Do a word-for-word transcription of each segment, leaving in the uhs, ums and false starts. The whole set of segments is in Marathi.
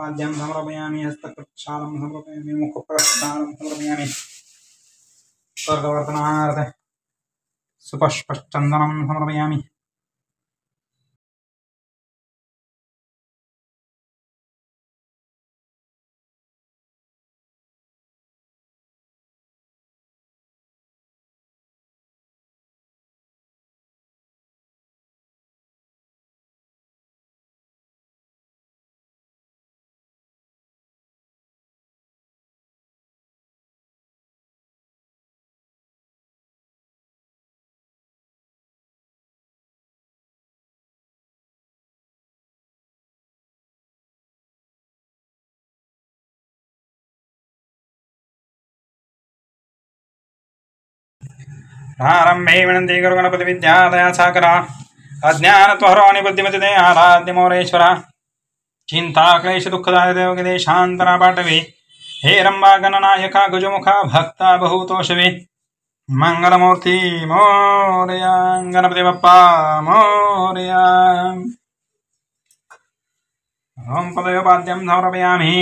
पाद्यं समर्पयामि हस्तप्रक्षालं समर्पयामि मुखप्रक्षालं समर्पयामि स्वर्गवर्धनार्थ सुपुष्पश्चन्दनं समर्पयामि। आरंभे विनन्ति गुरु गणपति विद्यादया साकरा अज्ञानत्वहरो निबुद्धिमतिते आराध्यमौरेश्वरा चिंता क्लेश दुःखदाय देवगिदे शांतना पाटवे हे रंबा गणनायका गजमुखा भक्ता बहुतोषवे मंगलमूर्ति मोरया गणपति बप्पा मोरया। ओम पदयोपाद्यं समर्पयामि।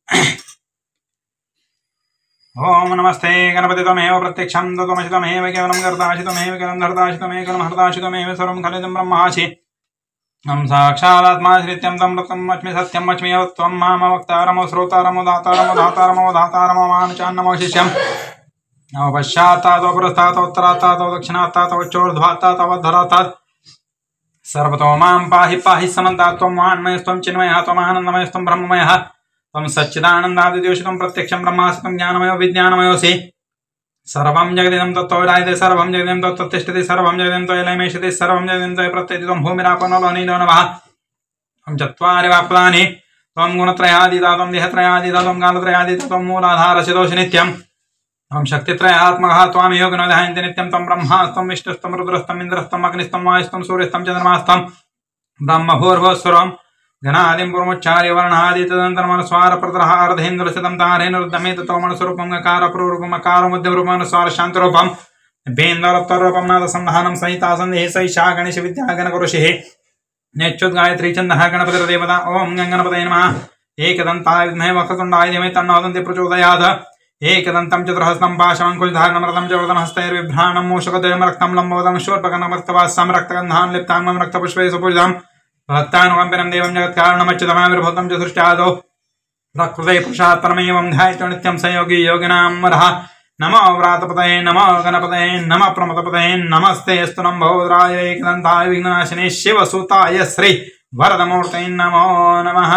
ओम नमस्ते गणपति तमेव प्रत्यक्षं तमसि तमेव केवलं कर्तासि तमेव केवलं धर्तासि तमेव केवलं हर्तासि तमेव सर्वं खलितं ब्रह्मासि हम साक्षादात्मा श्रित्यं तं रतं अच्मि सत्यं अच्मि त्वं माम वक्तारमो श्रोतारमो दातारमो धातारमो धातारमो मानुचान्नमो शिष्यं नमो पश्चात्तातो पुरस्तातो उत्तरात्तातो दक्षिणात्तातो उच्चोर्ध्वात्तातो अधरात्तात् सर्वतो मां पाहि पाहि समन्तात् त्वं वाङ्मयस्त्वं चिन्मयः त्वम् आनन्दमयस्त्वं ब्रह्ममयः तम सच्चिदानंदादिदेवशतम प्रत्यक्षं ब्रह्मास्पदं ज्ञानमयो विज्ञानमयोऽसि सर्वं जगदिदं तत्त्वविदायते सर्वं जगदिदं तत्त्वतिष्ठति सर्वं जगदिदं त्वयैलयमेषति सर्वं जगदिदं त्वयि प्रत्येति त्वं भूमिरापो नलो नीलो नभः त्वं चत्वारि वाक्पदानि त्वं गुणत्रयादिता त्वं देहत्रयादिता त्वं कालत्रयादिता त्वं मूलाधारस्य दोषि नित्यं त्वं शक्तित्रयात्मकः त्वामेव गुणधायन्ति नित्यं त्वं ब्रह्मा त्वं विष्णुस्त्वं रुद्रस्त्वं इन्द्रस्त्वं अग्निस्त्वं वायुस्त्वं सूर्यस्त्वं चन्द्रमास्त्वं ब्रह्मभूर्भुवस्वरम् घनादिं पूर्वोच्चार्य वर्णादि तदनन्तरमनुस्वार प्रतरः अर्धेन्द्रशतं तारेणुर्दमे तत्त्वमनुस्वरूपं गकारपूर्वरूपम् अकारमध्यरूपम् अनुस्वार शान्तरूपं बेन्दोरत्तरूपं नादसन्धानं सहिता सन्देः सैषा गणेश विद्या गणगुरुषिः नेच्युत गायत्री छन्दः गणपतिर्देवता ओम गणपतये नमः। एकदन्ताय विद्महे वक्रतुण्डाय धीमहि तन्नो दन्तिः प्रचोदयात्। एकदन्तं चतुर्हस्तं पाशमङ्कुशधारणं रतं च वरदहस्तैर्बिभ्राणं मूषकद्वयं रक्तं लम्बोदरं शूर्पकर्णं रक्तवासं रक्तगन्धान् लिप्ताङ्गं रक्तपुष्पैः सुपूजितम् भक्तानुकम्पिनं देवं जगत्कारणमच्युतमाविर्भूतं च सृष्ट्यादौ प्रकृते पुरुषात् परमेवं ध्यायतो नित्यं स योगी योगिनां वरः। नमो व्रातपतये नमो गणपतये नमः प्रमथपतये नमस्ते अस्तु नम्भोदराय एकदन्ताय विघ्ननाशिने शिवसुताय श्री वरदमूर्तये नमो नमः।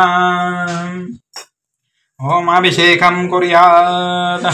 ओम अभिषेकं कुर्यात्।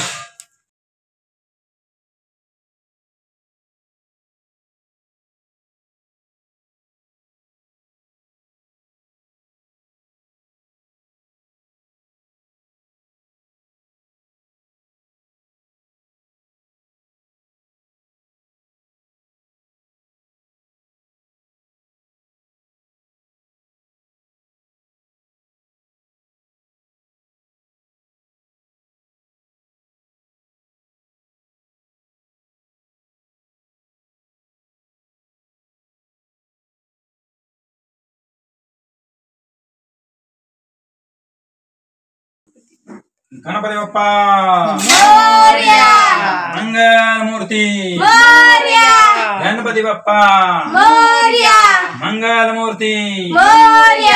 गणपति बप्पा मोरया मंगल मूर्ति मोरया गणपति बप्पा मोरया मंगल मूर्ति मोरया।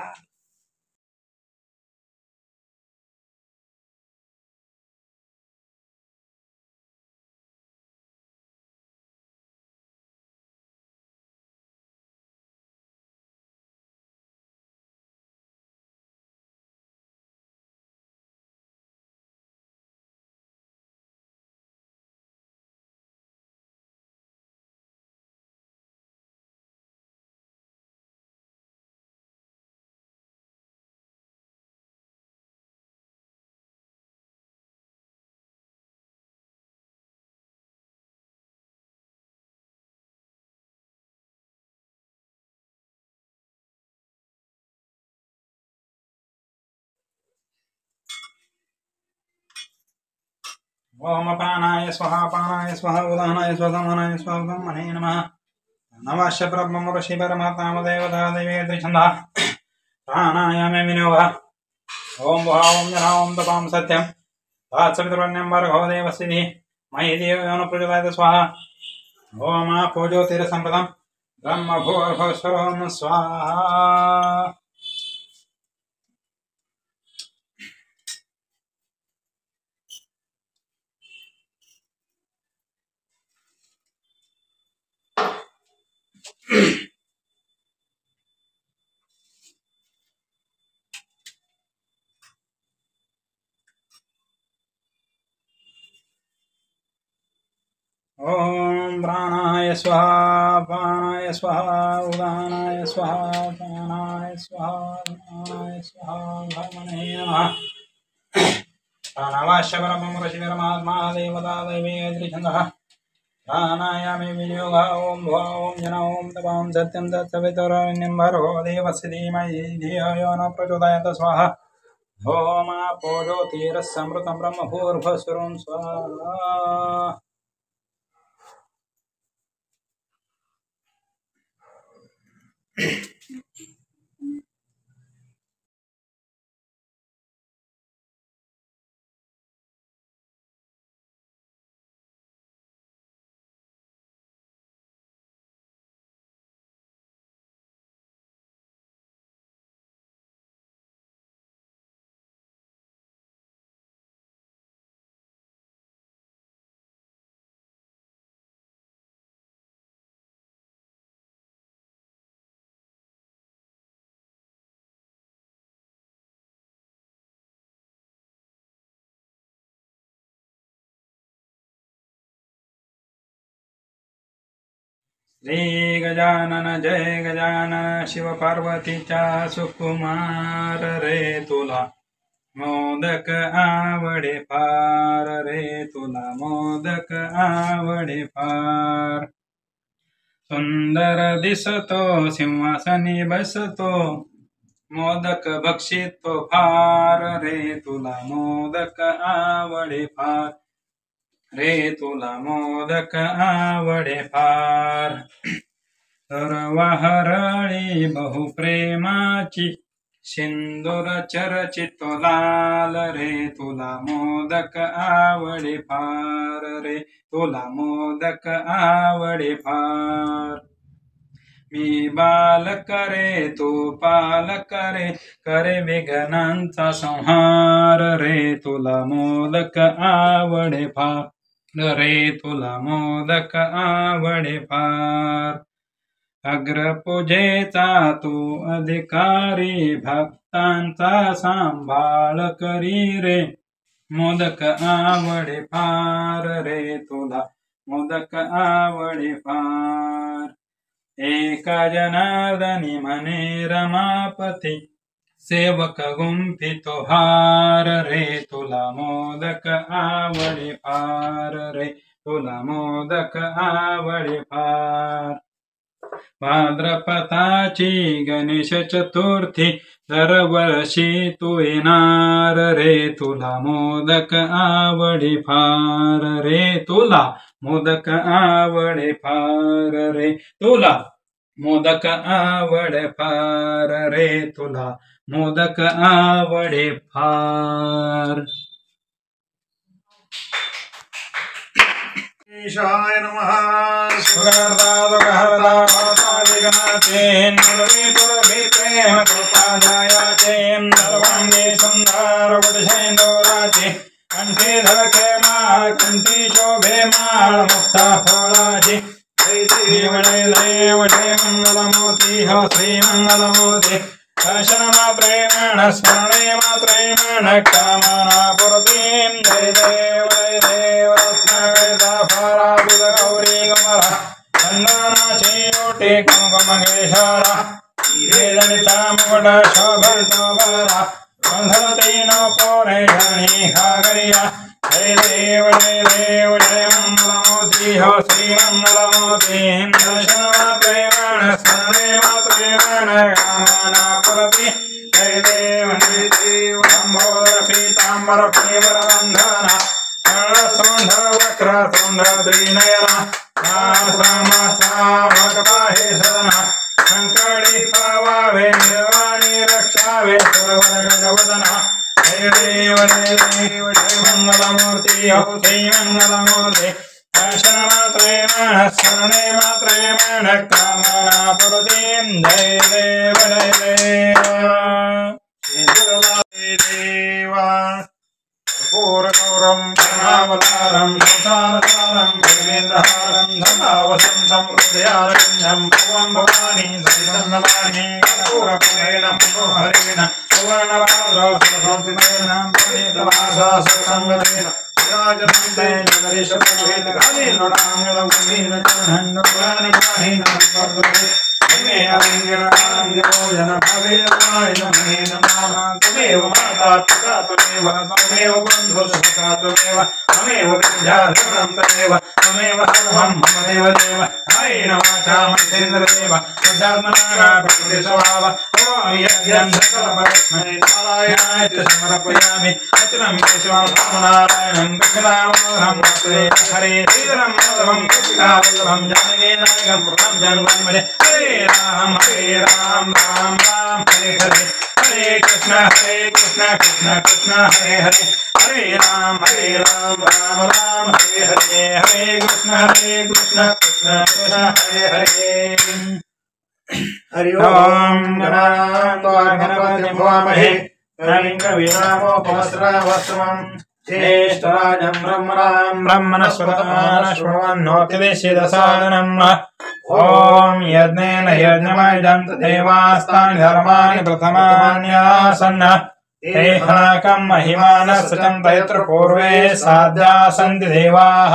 ओम प्राणाय स्वाहा पानाय स्वाहा उदानाय स्वाहा समानाय स्वाहा ब्रह्मणे नमः। नमः च ब्रह्म ऋषि परमात्मा देवता देवेन्द्र छन्दः प्राणायामे विनियोगः ओम भुवा ओम जना ओम तपाम सत्यम तात्सवितुर्वण्यं भर्गो देवस्य धीमहि मयि धियो यो न प्रचोदयात् स्वाहा ओम आपो ज्योतिरसम्पदं ब्रह्म भूर्भुवस्सुरं स्वाहा। ओम प्राणाय स्वाहा पानाय स्वाहा उदानाय स्वाहा प्राणाय स्वाहा उदानाय स्वाहा भगवने नमः। प्राणावास्य परमं ऋषिकरमात्मा देवता दैवे त्रिछन्दः प्राणायामे विनियोगः ओम भुवा ओम जना ओम तपां सत्यं तत्सवितुर्वरेण्यं भर्गो देवस्य धीमहि धियो यो न प्रचोदयात् स्वाहा ओम आपो ज्योतिरसमृतं ब्रह्म भूर्भुवस्सुरं स्वाहा। श्री गजानन जय गजानन शिव पार्वतीचा सुकुमार रे तुला मोदक आवडे फार रे तुला मोदक आवडे फार सुंदर दिसतो सिंहासनी बसतो मोदक भक्षितो फार रे तुला मोदक आवडे फार रे तुला मोदक आवडे फार सर्व हरळी बहुप्रेमाची सिंदूर चर्चित लाल रे तुला मोदक आवडे फार रे तुला मोदक आवडे फार मी बाल करे तू पाल करे करे विघ्नांचा संहार रे तुला मोदक आवडे फार रे तुला मोदक आवडे फार अग्रपूजेचा तू अधिकारी भक्तांचा सांभाळ करी रे मोदक आवडे फार रे तुला मोदक आवडे फार एका जनार्दनी म्हणे रमापती सेवक गुंफितो हार रे तुला मोदक आवडे फार रे तुला मोदक आवडे फार भाद्रपदाची गणेश चतुर्थी दरवर्षी तू येणार रे तुला मोदक आवडे फार रे तुला मोदक आवडे फार रे तुला मोदक आवडे फार रे तुला मोदक आवडे फार। ईशाय नमः। सुगर्दा दुगहरदा भवता विघ्नाते निर्वितुर्भिप्रेम कृपादायाते सर्वांगे सुंदर वटशेंदोराचे कंठी धरके माळ कंठी शोभे माळ मुक्ता फळाची देवळे देवळे मंगलमूर्ती हो श्री मंगलमूर्ती दर्शन मात्रेण स्मरणे मात्रेण कामना पुरतीं जय देव जय देव रत्नाकरिता फराबुद गौरी गमरा चंदनाची ओटी कुमकुमकेशरा वेदनिता मुकुट शोभित बरा कंधरती नो पोरे धरणी खागरिया जय देव जय देव जय मंगलमूर्ति हो श्री मंगलमूर्ति दर्शन मात्रेण स्मरणे मात्रेण कामना पुरती जय देव जय देव लंबोदर पीतांबर फणिवर बंधना शरणसुंड वक्र सुंड द्विनयना भक्ता हे सदना संकटी पावावे निर्वाणी रक्षावे सर्वर गजवदना जय देव जय देव जय मंगलमूर्ति हो श्री मंगलमूर्ति शरणमात्रे नमः शरणे मात्रे नमः कामना पुरतीं जय देव जय देव पूर्णगौरं करुणावतारं संसारसारं भूमेन्द्रहारं धनावसन्तं हृदयारण्यं भुवं भवानी सहितं नमामि कर्पूरफलेन मनोहरेण सुवर्णपात्रौ सुरसंस्थितेन प्रणीतवासा सत्सङ्गतेन विराजन्ते जगदीशपुरेण कालीनोडाङ्गलं कवीनचरणं मे अलिङ्गनाङ्गोजन भवेवाय नमे नमः तमेव माता पिता तमेव तमेव बन्धुसखा तमेव तमेव विद्याधरं तमेव तमेव सर्वं मम देवदेव कायेन वाचा मन्त्रेन्द्रदेव वज्रात्मना प्रकृतिस्वभाव करोमि यज्ञं सकलपरस्मै नारायणाय च समर्पयामि अचलं केशवं रामनारायणं कृष्णावतारं वन्दे हरे श्रीधरं माधवं कृष्णावल्लभं जानकीनायकं पुरं जन्मनिमजे हरे राम हरे राम राम राम हरे हरे हरे कृष्ण हरे कृष्ण कृष्ण कृष्ण हरे हरे हरे राम हरे राम राम राम हरे हरे हरे कृष्ण हरे कृष्ण कृष्ण कृष्ण हरे हरे हरि ओम गणानां भवामहे कविं कवीनामोपमस्रवस्तमं ज्येष्ठराजं ब्रह्मणां ब्रह्मणस्पतम् शृण्वन्नोतिदेशिदसादनम् ओम यज्ञेन यज्ञमयजन्त देवास्तानि धर्माणि प्रथमान्यासन् तेहाकं महिमानश्च तैत्र पूर्वे साध्या सन्ति देवाः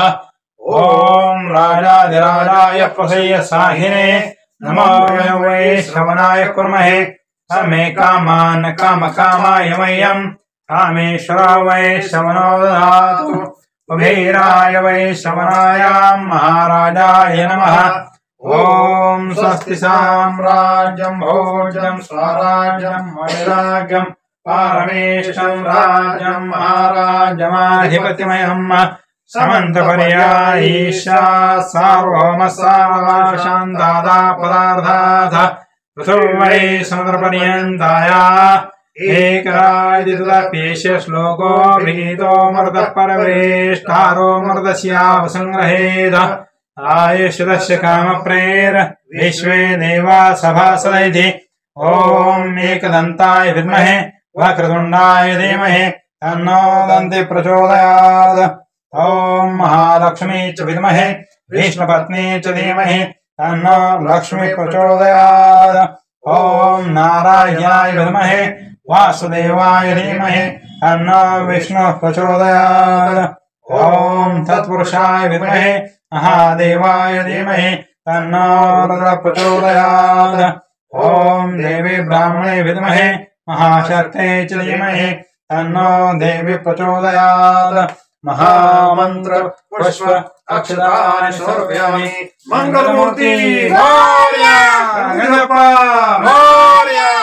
ओम राजाधिराजाय प्रसय्य साहिने नमो वै श्रवणाय कुर्महे कामे कामान् कामकामाय मह्यं कामेश्वरा वै श्रवणो ददातु कुबेराय वै श्रवणाय महाराजाय नमः ओम स्वस्ति साम्राज्यं भोज्यं स्वराज्यं वैराग्यं पारमेशं राज्यं महाराजमाधिपतिमयं समन्तपर्यायीशा सार्वभौमसार्वशान्तादा पदार्थाः पृथिव्यै समुद्रपर्यन्ताया एकरादितुदप्येष श्लोको गृहीतो मर्तः परवेष्टारो मर्दस्यावसंग्रहेद आयुष्यदस्य कामप्रेर विश्वे देवा सभासदैति ओम एकदन्ताय विद्महे वक्रतुण्डाय धीमहि तन्नो दन्ति प्रचोदयात् ओम महालक्ष्मी च विद्महे विष्णुपत्नी च धीमहि तन्नो लक्ष्मी प्रचोदयात् ओम नारायणाय विद्महे वासुदेवाय धीमहि तन्नो विष्णुः प्रचोदयात् ओम तत्पुरुषाय विद्महे महादेवाय धीमहि तन्नो रुद्रः प्रचोदयात् ओम देवी ब्राह्मणे विद्महे महाशक्ते च धीमहि तन्नो देवी प्रचोदयात् महामंत्र पुष्प अक्षतानि समर्पयामि मंगलमूर्ति मोरया गणपा मोरया।